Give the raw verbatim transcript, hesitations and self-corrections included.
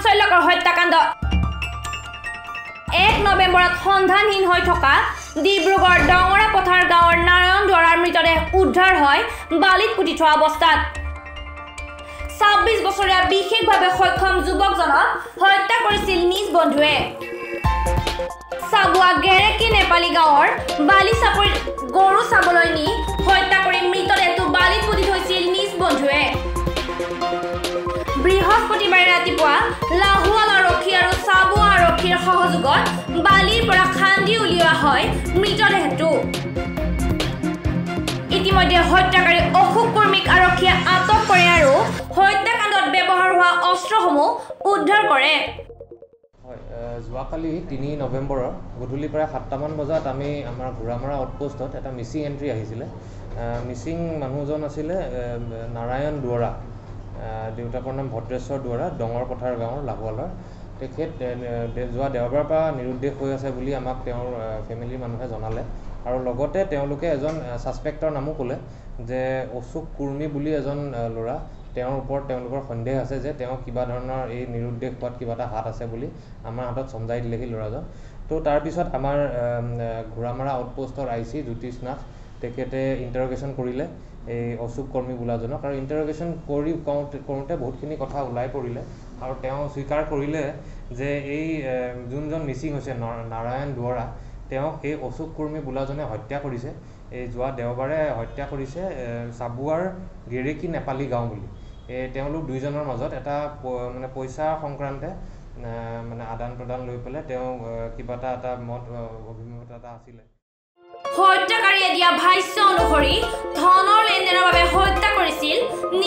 চাঞ্চল্যকৰ হত্যাকাণ্ড এক নৱেম্বৰত সন্ধানহীন হৈ থকা ডিব্ৰুগড় ডঙৰা পথাৰ গাঁৱৰ নাৰায়ণ দুৱাৰাৰ মৃতদেহ উদ্ধাৰ হয় বালিত পুতি থোৱা অৱস্থাত ছাব্বিছ বছৰীয়া বিশেষভাৱে সক্ষম যুৱকজনক হত্যা কৰিছিল নিজ বন্ধুৱে চাবুৱা গেৰেকি নেপালী গাঁৱৰ বালি চাপৰি গৰু চাবলৈ নি হত্যা কৰি মৃতদেহটো বালিত পুতি থৈছিল নিজ বন্ধুৱে বৃহস্পতিবাৰে ৰাতিপুৱা লাহুৱাল আৰক্ষী আৰু চাবুৱা আৰক্ষীৰ সহযোগত বালিৰ পৰা খান্দি উলিওৱা হয় মৃতদেহটো ইতিমধ্যে হত্যাকাৰী অশোক কৰ্মীক আৰক্ষীয়ে আটক কৰে আৰু হত্যাকাণ্ডত ব্যৱহাৰ হোৱা অস্ত্ৰসমূহ উদ্ধাৰ কৰে যোৱাকালি তিনি নৱেম্বৰৰ গধূলি প্ৰায় সাতটামান বজাত আমি আমাৰ ঘোঁৰামৰা আউটপোষ্টত এটা মিচিং এণ্ট্ৰি আহিছিলে মিচিং মানুহজন আছিলে নাৰায়ণ দুৱৰা দেউতাকৰ নাম ভদ্ৰেশ্বৰ দুৱৰা ডঙৰ পথাৰ গাঁৱৰ লাহোৱালৰ তেখেত যোৱা দেওবাৰৰ পৰা নিৰুদ্দেশ হৈ আছে বুলি আমাক তেওঁৰ ফেমিলিৰ মানুহে জনালে আৰু লগতে তেওঁলোকে এজন ছাছপেক্টৰ নামো ক'লে যে অশোক কুৰ্মী বুলি এজন ল'ৰা তেওঁৰ ওপৰত তেওঁলোকৰ সন্দেহ আছে যে তেওঁ কিবা ধৰণৰ এই নিৰুদ্দেশ হোৱাত কিবা এটা হাত আছে বুলি আমাৰ হাতত চমজাই দিলেহি ল'ৰাজন তো তাৰপিছত আমাৰ ঘোঁৰামৰা আউটপোষ্টৰ আই চি জ্যোতিষ নাথ তেখেতে ইণ্টাৰগেশ্যন কৰিলে এই অশোক কৰ্মী বোলাজনক আৰু ইণ্টাৰগেশ্যন কৰি কৰোঁতে কৰোঁতে বহুতখিনি কথা ওলাই পৰিলে আৰু তেওঁ স্বীকাৰ কৰিলে যে এই যোনজন মিচিং হৈছে নাৰায়ণ দুৱৰা তেওঁ এই অশোক কৰ্মী বোলাজনে হত্যা কৰিছে এই যোৱা দেওবাৰে হত্যা কৰিছে চাবুৱাৰ গেৰেকি নেপালী গাঁও বুলি এই তেওঁলোক দুইজনৰ মাজত এটা মানে পইচা সংক্ৰান্তে মানে আদান প্ৰদান লৈ পেলাই তেওঁ কিবা এটা এটা মত অভিমত এটা আছিলে হত্যাকাৰীয়ে দিয়া ভাষ্য অনুসৰি ধনৰ লেনদেনৰ বাবে হত্যা কৰিছিল